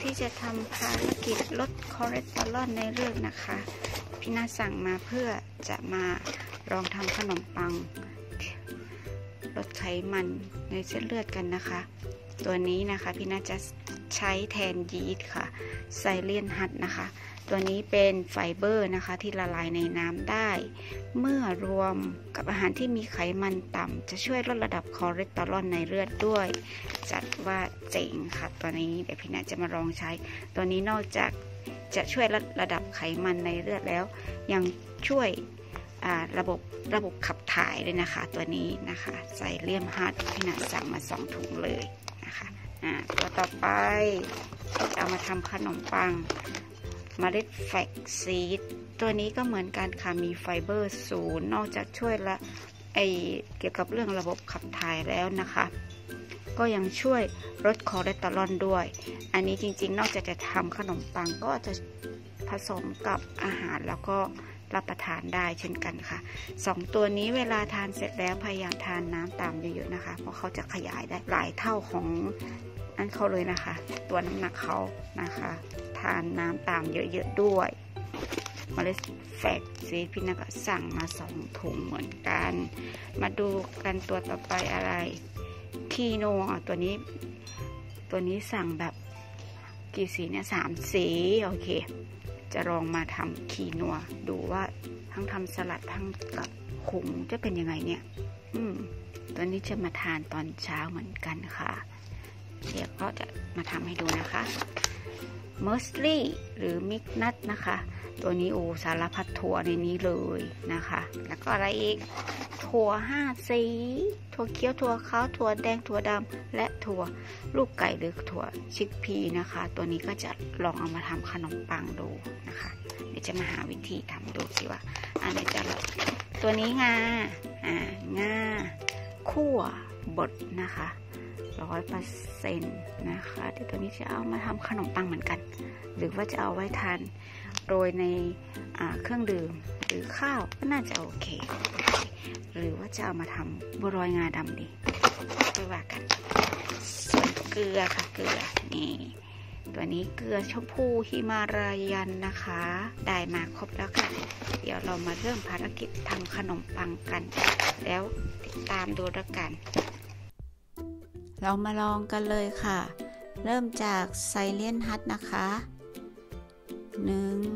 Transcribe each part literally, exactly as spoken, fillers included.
ที่จะทำภารกิจลดคอเลสเตอรอลในเลือดนะคะพี่นาสั่งมาเพื่อจะมาลองทำขนมปังลดไขมันในเส้นเลือดกันนะคะตัวนี้นะคะพี่นาจะใช้แทนยีสต์ค่ะไซเลียนฮัทนะคะตัวนี้เป็นไฟเบอร์นะคะที่ละลายในน้ำได้เมื่อรวมกับอาหารที่มีไขมันต่ำจะช่วยลดระดับคอเลสเตอรอลในเลือดด้วยจัดว่าเจ๋งค่ะตัวนี้เดี๋ยวพี่นาจะมาลองใช้ตัวนี้นอกจากจะช่วยลดระดับไขมันในเลือดแล้วยังช่วยระบบระบบขับถ่ายเลยนะคะตัวนี้นะคะไซเลียมฮัทพี่นาสั่งมาสองถุงเลยนะคะอ่าตัวต่อไปจะเอามาทำขนมปังเมล็ดแฟกซีดตัวนี้ก็เหมือนกันค่ะมีไฟเบอร์สูงนอกจากช่วยละไอเกี่ยวกับเรื่องระบบขับถ่ายแล้วนะคะก็ยังช่วยลดคอเลสเตอรอลด้วยอันนี้จริงๆนอกจากจะทำขนมปังก็จะผสมกับอาหารแล้วก็รับประทานได้เช่นกันค่ะสองตัวนี้เวลาทานเสร็จแล้วพยายามทานน้ำตามเยอะๆนะคะเพราะเขาจะขยายได้หลายเท่าของอันเขาเลยนะคะตัวน้ำหนักเขานะคะทานน้ำตามเยอะๆด้วยเมล็ดแฟกซีดพี่นาก็สั่งมาสองถุงเหมือนกันมาดูกันตัวต่อไปอะไรคีโนตัวนี้ตัวนี้สั่งแบบกี่สีเนี่ยสามสีโอเคจะลองมาทำคีนัวดูว่าทั้งทำสลัดทั้งกับหุงจะเป็นยังไงเนี่ยอืมตัวนี้จะมาทานตอนเช้าเหมือนกันค่ะเดี๋ยวก็จะมาทำให้ดูนะคะเมอร์สลี่หรือมิกนัทนะคะตัวนี้โอ้สารพัดถั่วในนี้เลยนะคะแล้วก็อะไรอีกถั่วห้าสีถั่วเขียวถั่วขาวถั่วแดงถั่วดำและถั่วลูกไก่หรือถั่วชิคพีนะคะตัวนี้ก็จะลองเอามาทำขนมปังดูนะคะเดี๋ยวจะมาหาวิธีทำดูสิว่าอันไหนจะตัวนี้งาอ่างาคั่วบดนะคะร้อยเปอร์เซ็นต์นะคะเดี๋ยวตัวนี้จะเอามาทำขนมปังเหมือนกันหรือว่าจะเอาไว้ทานโรยในเครื่องดื่มหรือข้าวก็น่าจะโอเคหรือว่าจะเอามาทำบัวลอยงาดำดีไปว่ากันส่วนเกลือค่ะเกลือนี่ตัวนี้เกลือชมพูฮิมารายันนะคะได้มาครบแล้วค่ะเดี๋ยวเรามาเริ่มภารกิจทำขนมปังกันแล้วติดตามดูแล้วกันเรามาลองกันเลยค่ะเริ่มจากไซเลียนฮัทนะคะหนึ่ง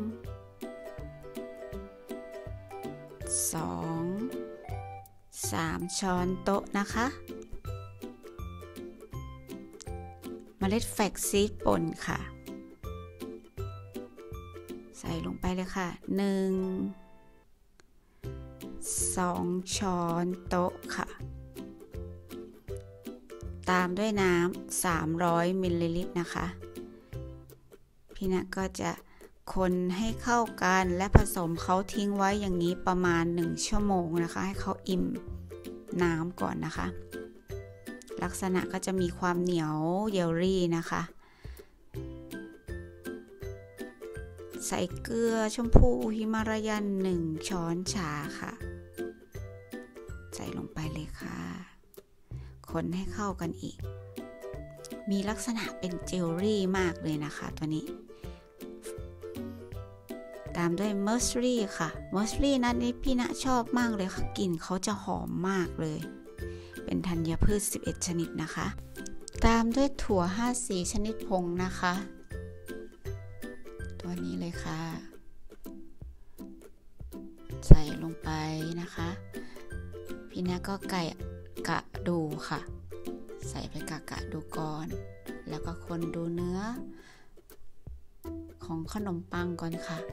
สองสามช้อนโต๊ะนะคะเมล็ดแฟกซีดป่นค่ะใส่ลงไปเลยค่ะหนึ่งสองช้อนโต๊ะค่ะตามด้วยน้ำสามร้อยมิลลิลิตรนะคะพี่ณก็จะคนให้เข้ากันและผสมเขาทิ้งไว้อย่างนี้ประมาณหนึ่งชั่วโมงนะคะให้เขาอิ่มน้ำก่อนนะคะลักษณะก็จะมีความเหนียวเยลลี่นะคะใส่เกลือชมพูฮิมารายันหนึ่งช้อนชาค่ะใส่ลงไปเลยค่ะคนให้เข้ากันอีกมีลักษณะเป็นเจลลี่มากเลยนะคะตัวนี้ตามด้วยเมอร์สลี่ค่ะเมอร์สลี่นั้นนี่พี่ณชอบมากเลยค่ะกลิ่นเขาจะหอมมากเลยเป็นธัญพืชสิบเอ็ดชนิดนะคะตามด้วยถั่วห้าสีชนิดผงนะคะตัวนี้เลยค่ะใส่ลงไปนะคะพี่ณก็ไก่กะดูค่ะใส่ไปกะกะดูก่อนแล้วก็คนดูเนื้อของขนมปังก่อนค่ะ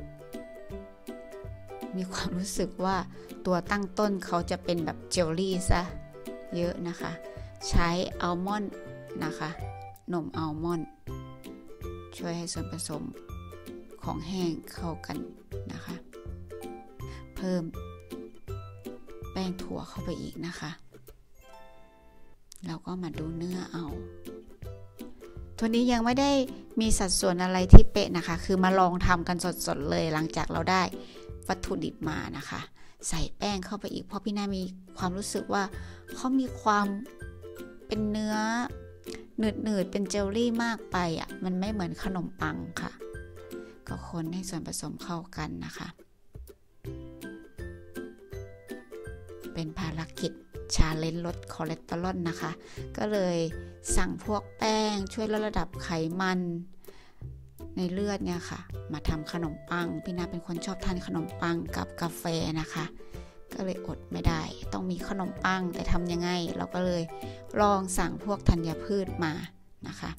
มีความรู้สึกว่าตัวตั้งต้นเขาจะเป็นแบบเจลลี่ซะเยอะนะคะใช้อัลมอนด์นะคะนมอัลมอนด์ช่วยให้ส่วนผสมของแห้งเข้ากันนะคะเพิ่มแป้งถั่วเข้าไปอีกนะคะเราก็มาดูเนื้อเอาตัวนี้ยังไม่ได้มีสัดส่วนอะไรที่เป๊ะนะคะคือมาลองทำกันสดๆเลยหลังจากเราได้วัตถุดิบมานะคะใส่แป้งเข้าไปอีกเพราะพี่นามีความรู้สึกว่าเขามีความเป็นเนื้อหนืดๆเป็นเจลลี่มากไปอ่ะมันไม่เหมือนขนมปังค่ะก็คนให้ส่วนผสมเข้ากันนะคะเป็นภารกิจชาเลนจ์ลดคอเลสเตอรอลนะคะก็เลยสั่งพวกแป้งช่วยลดระดับไขมันในเลือดเนี่ยค่ะมาทำขนมปังพี่นาเป็นคนชอบทานขนมปังกับกาแฟนะคะก็เลยอดไม่ได้ต้องมีขนมปังแต่ทำยังไงเราก็เลยลองสั่งพวกธัญพืชมานะคะ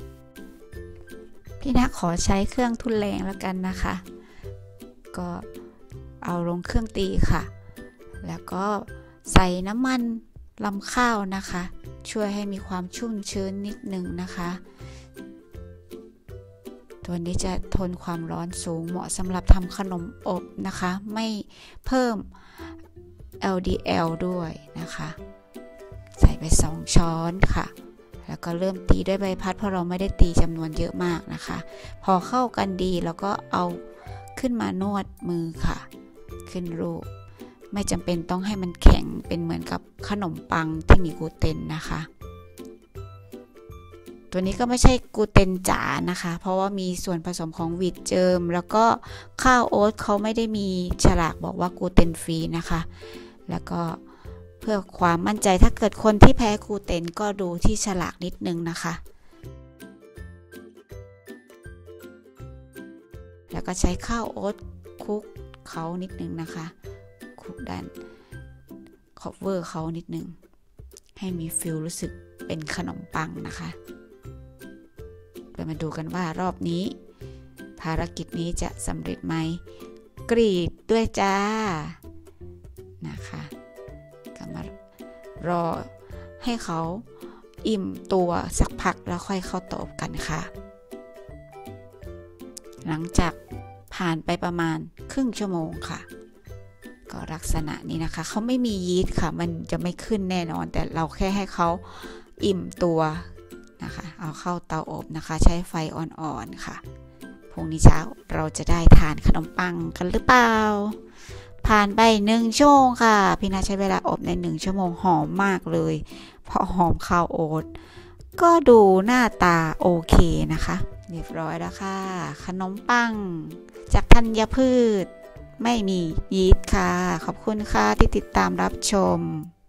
พี่นาขอใช้เครื่องทุนแรงแล้วกันนะคะก็เอาลงเครื่องตีค่ะแล้วก็ใส่น้ำมันลำข้าวนะคะช่วยให้มีความชุ่มชื้นนิดนึงนะคะตัวนี้จะทนความร้อนสูงเหมาะสำหรับทำขนมอบนะคะไม่เพิ่ม แอล ดี แอล ด้วยนะคะใส่ไปสองช้อนค่ะแล้วก็เริ่มตีด้วยใบพัดเพราะเราไม่ได้ตีจำนวนเยอะมากนะคะพอเข้ากันดีแล้วก็เอาขึ้นมานวดมือค่ะขึ้นรูปไม่จำเป็นต้องให้มันแข็งเป็นเหมือนกับขนมปังที่มีกลูเตนนะคะตัวนี้ก็ไม่ใช่กลูเตนจ๋านะคะเพราะว่ามีส่วนผสมของวีทเจิมแล้วก็ข้าวโอ๊ตเขาไม่ได้มีฉลากบอกว่ากลูเตนฟรีนะคะแล้วก็เพื่อความมั่นใจถ้าเกิดคนที่แพ้กลูเตนก็ดูที่ฉลากนิดนึงนะคะแล้วก็ใช้ข้าวโอ๊ตคลุกเขานิดนึงนะคะคลุกด้านคอฟเวอร์เขานิดนึงให้มีฟิลรู้สึกเป็นขนมปังนะคะเรามาดูกันว่ารอบนี้ภารกิจนี้จะสำเร็จไหมกรีดด้วยจ้านะคะก็มารอให้เขาอิ่มตัวสักพักแล้วค่อยเข้าเตาอบกันค่ะหลังจากผ่านไปประมาณครึ่งชั่วโมงค่ะก็ลักษณะนี้นะคะเขาไม่มียีสต์ค่ะมันจะไม่ขึ้นแน่นอนแต่เราแค่ให้เขาอิ่มตัวนะคะเอาเข้าเตาอบนะคะใช้ไฟอ่อนๆค่ะพรุ่งนี้เช้าเราจะได้ทานขนมปังกันหรือเปล่าผ่านไปหนึ่งชั่วโมงค่ะพี่นาใช้เวลาอบในหนึ่งชั่วโมงหอมมากเลยเพราะหอมข้าวโอ๊ตก็ดูหน้าตาโอเคนะคะเรียบร้อยแล้วค่ะขนมปังจากธัญพืชไม่มียีสต์ค่ะขอบคุณค่ะที่ติดตามรับชม